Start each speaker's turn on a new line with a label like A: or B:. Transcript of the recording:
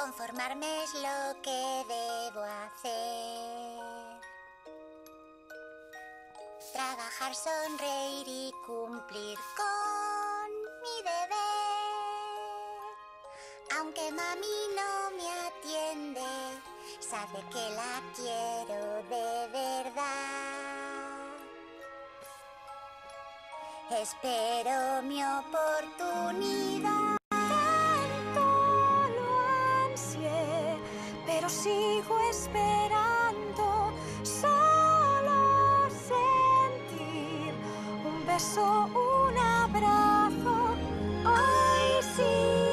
A: Conformarme es lo que debo hacer. Trabajar, sonreír y cumplir con mi deber. Aunque mami no me atiende, sabe que la quiero de verdad. Espero mi oportunidad.
B: Tanto lo ansié, pero sigo esperando solo sentir un beso, un abrazo. Hoy sí.